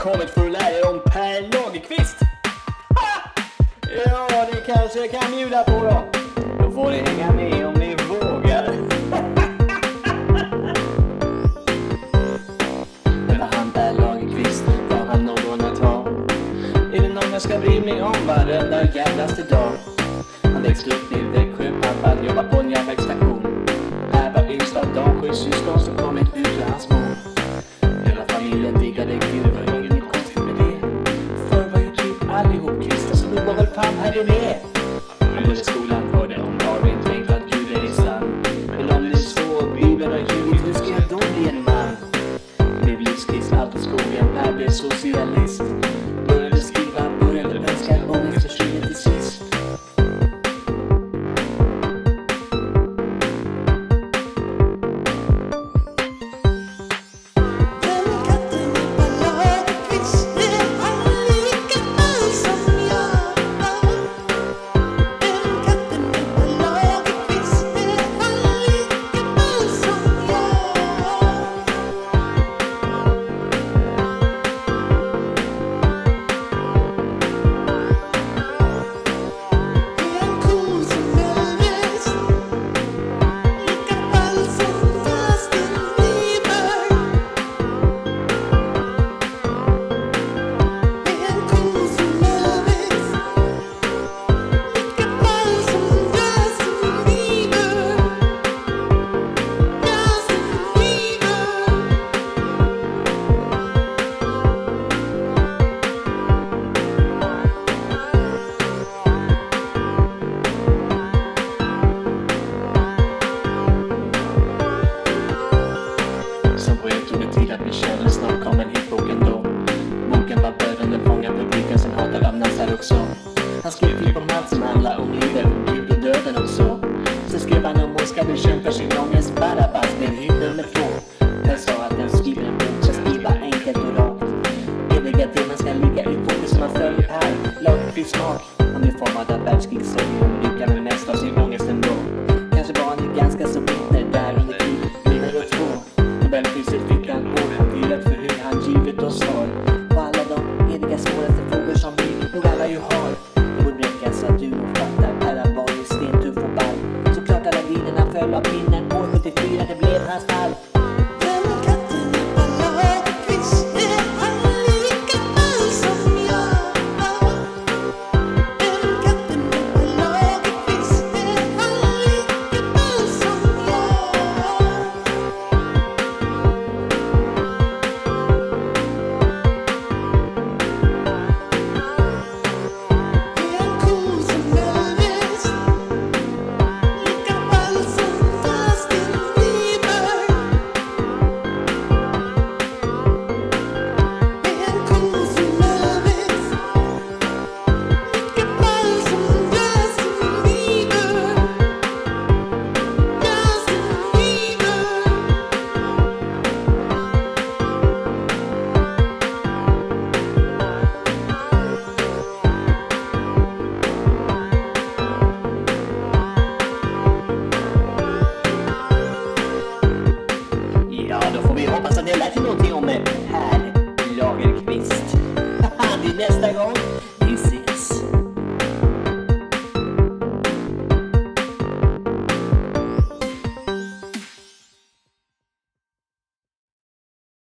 kommit för att lära er om Per Lagerkvist. Ja, det kanske jag kan bjuda på då. Då får ni hänga med om ni vågar. Det var han Per Lagerkvist, gav han någon att ha. Är det någon jag ska bry mig om varenda jävlaste dag? Han växte upp i Växjö, pappan jobbar på en järnvägsstation. Här var yngst av de 7 syskon som kommit ut ur hans mor. Hela familjen diggade Gud, det var inget konstigt med det. Förr var ju typ allihop kristna, så nu var väl fan här är med. Han började skolan, hörde om Darwin, tänkte att Gud är sann. Men om det är så, Bibeln har ljugit, hur ska jag då bli en man? Blev livskristen, allt i skogen, här blev socialist. Började skriva, började önska, och efter skrivet till sist. Som poet tog det tid att bli känd, men snart kom en hitbok ändå. Boken var börjande fånga publiken som hatade av Nassar också. Han skrev typ om allt som handlar om livet, Gud och döden och så. Så skrev han om Oskar bekämpar sin ångest, Barabbas blev hydd nummer 2. Han sa att den skriver en bok ska skriva enkelt och rakt. Eviga teman ska ligga i fokus som man följer här. Lagerkvists smak, han är formad av världskrigssorgen, lyckar med mest av sin ångest ändå. Kanske var han ju ganska så bitter där under krig, livet 2. Nobelpriset fick han århundradet för hur han givit oss svar på alla de eviga svåraste frågor som vi nog alla ju har. Det borde räcka så att du nog fattar, Per var ju stentuff och ball. Såklart alla vinerna föll av pinnen, år 74 det blev hans fall.